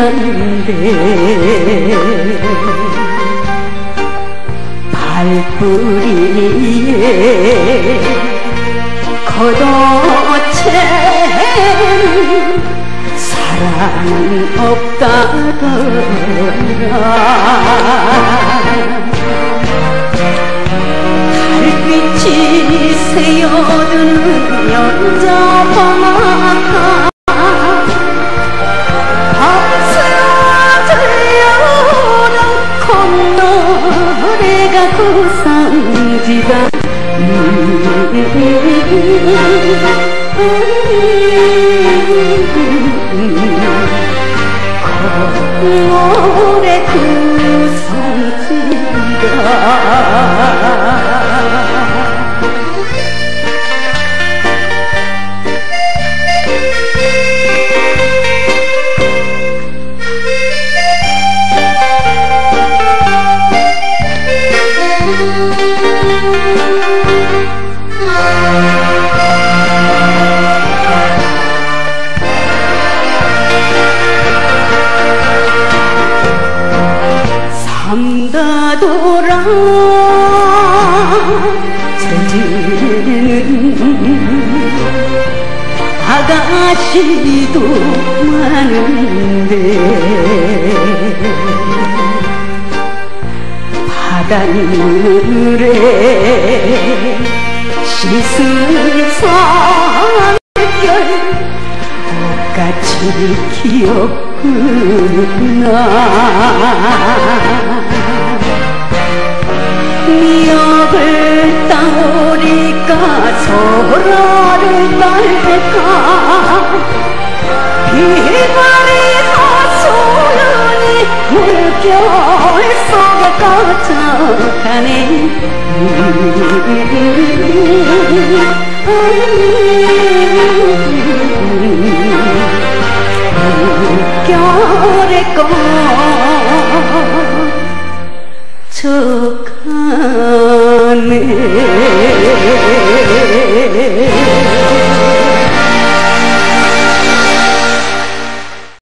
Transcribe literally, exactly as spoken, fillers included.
난데 발뿌리에 걷어채는 사랑은 없다더라. 달빛이 새어드는 연자방앗간 밤새워 들려오는 콧노래가 고상지다. 콧노래 고상지다. 삼다돌아 제지는 아가씨도 많은데 바닷물에 씻은 산결 옷같이 귀엽구나. 미역을 따오리까 소라를 딸까 비바리가 소연이 물결 속에 꺼져가네. 물결에 꺼져가네.